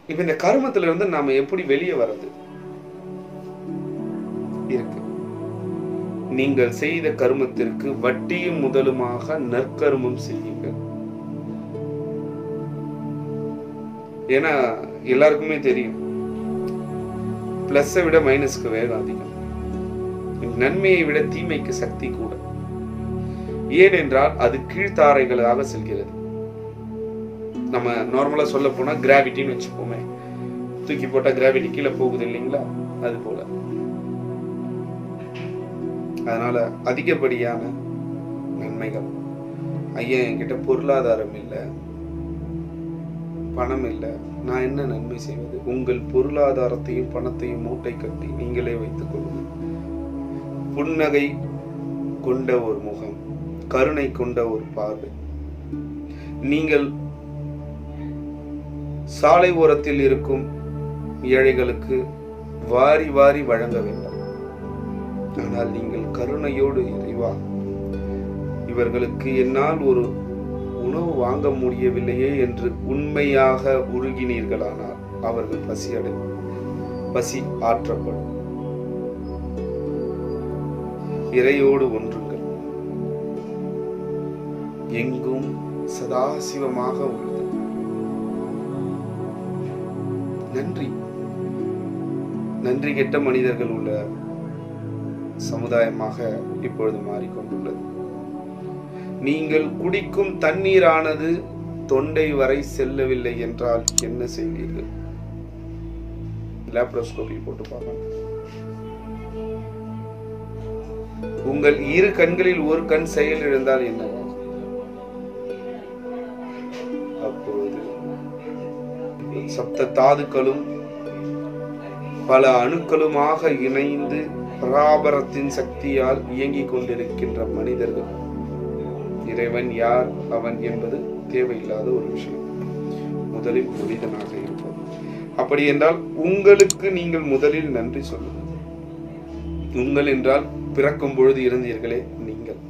இப்ப இந்த கர்மத்துல இருந்து நாம எப்படி வெளியே வர்றது இருக்கு. நீங்கள் செய்த கர்மத்திற்கு வட்டியும் முதலுமாக நற்கர்மம் செய்யுங்கள். ஏன்னா எல்லாருக்குமே தெரியும், பிளஸை விட மைனஸ்க்கு வேகம் அதிகம், நன்மையை விட தீமைக்கு சக்தி கூட. ஏனென்றால் அது கீழ்த்தாரைகளாக செல்கிறது. நம்ம நார்மலா சொல்ல போனா கிராவிட்டின்னு வச்சுப்போமே, தூக்கி போட்டா கிராவிட்டி கீழே போகுது இல்லைங்களா, அது போல. அதனால அதிகப்படியான நன்மைகள். ஐயா என்கிட்ட பொருளாதாரம் இல்லை, பணம் இல்லை, நான் என்ன நன்மை செய்வது? உங்கள் பொருளாதாரத்தையும் பணத்தையும் மூட்டை கட்டி நீங்களே வைத்துக் கொள்ளுங்கள். புன்னகை கொண்ட ஒரு முகம், கருணை கொண்ட ஒரு பார்வை. நீங்கள் சாலை ஓரத்தில் இருக்கும் ஏழைகளுக்கு வாரி வாரி வழங்க வேண்டாம். ஆனால் நீங்கள் கருணையோடு, இறைவா இவர்களுக்கு என்னால் ஒரு உணவு வாங்க முடியவில்லையே என்று உண்மையாக உருகினீர்களானால் அவர்கள் பசி ஆற்றப்படும். இறையோடு ஒன்றுங்கள். எங்கும் சதாசிவமாக உள்ளது. நன்றி கெட்ட மனிதர்கள் உள்ள சமுதாயமாக இப்பொழுது மாறிக்கொண்டுள்ளது. நீங்கள் குடிக்கும் தண்ணீரானது தொண்டை வரை செல்லவில்லை என்றால் என்ன செய்வீர்கள்? லேப்ரோஸ்கோபி போட்டு பார்க்கணும். உங்கள் இரு கண்களில் ஒரு கண் செயல் இழந்தால் என்னவாகும்? அப்பொழுது சப்த தாதுக்களும் பல அணுக்களுமாக இணைந்து பராபரத்தின் சக்தியால் இயங்கிக் கொண்டிருக்கின்ற மனிதர்கள், இறைவன் யார் அவன் என்பது தேவையில்லாத ஒரு விஷயம். முதலில் மனிதனாக இருப்பது. அப்படி என்றால் உங்களுக்கு நீங்கள் முதலில் நன்றி சொல்லுங்கள். உங்கள் என்றால் பிறக்கும் பொழுது இருந்தீர்களே நீங்கள்.